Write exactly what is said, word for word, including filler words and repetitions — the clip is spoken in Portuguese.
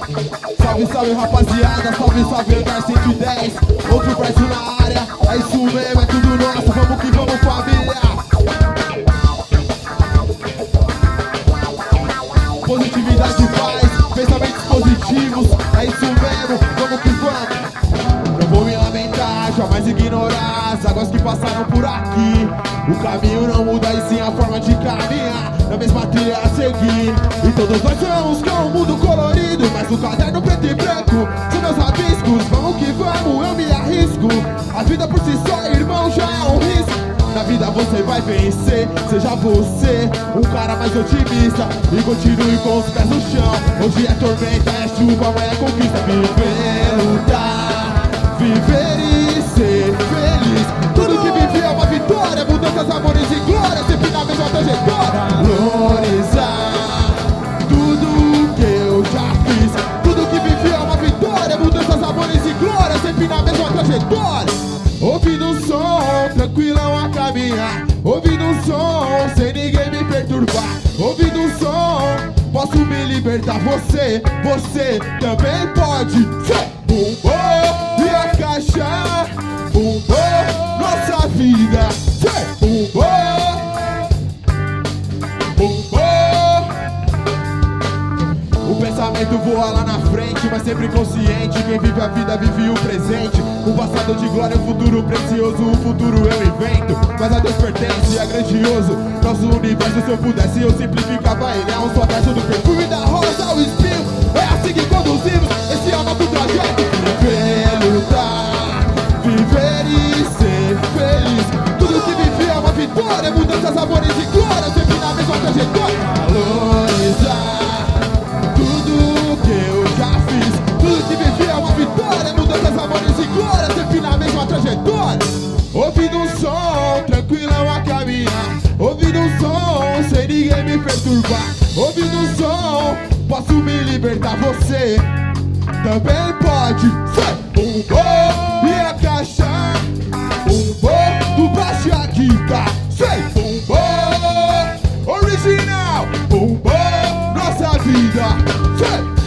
Salve, salve rapaziada, salve, salve Hangar cento e dez. Outro verso na área, é isso mesmo, é tudo nosso. Vamos que vamos, família. Positividade faz, pensamentos positivos. É isso mesmo, vamos que vamos. Não vou me lamentar, jamais ignorar as águas que passaram por aqui. O caminho não muda e sim a forma de caminhar, na mesma trilha a seguir. E todos nós somos com um mundo colorido, mas o caderno preto e branco são meus rabiscos. Vamos que vamos, eu me arrisco. A vida por si só, irmão, já é um risco. Na vida você vai vencer, seja você um cara mais otimista e continue com os pés no chão. Hoje é tormenta, é chuva, amanhã é conquista. Viver, lutar, viver e ser feliz. Tudo que vivi é uma vitória, mudanças, amores e glória, sempre na mesma trajetória. Valorizar tudo que eu já fiz. Tudo que vivi é uma vitória, mudanças, amores e glória, sempre na mesma trajetória. Ouvindo um som, tranquilão a caminhar. Ouvindo um som, sem ninguém me perturbar. Ouvindo um som, posso me libertar. Você, você também pode. Bum, bom, e a caixa. Bum, bom, nossa vida. Bum, bom, bum, bom. O pensamento voa lá na frente, mas sempre consciente. Quem vive a vida vive o presente. O passado de glória, o futuro precioso. O futuro eu invento, mas a Deus pertence, é grandioso. Nosso universo, se eu pudesse, eu simplificava ele. É um só verso do perfume da rosa ao espinho. É assim que conduzimos, esse é o nosso trajeto. Viver, lutar, viver e ser feliz. Tudo que vivi é uma vitória, mudanças, amores e glória, sempre na mesma trajetória. Valorizar tudo que eu já fiz. Tudo que vivi é uma vitória, mudanças, amores e glória, sempre na mesma trajetória. Ouvindo um som, tranquilão a caminhar. Ouvindo um som, sem ninguém me perturbar. Ouvindo um som, posso me libertar. Você também pode. Um bom e a caixa. Um bom do baixo e a guitarra. Um bom original. Um bom nossa vida.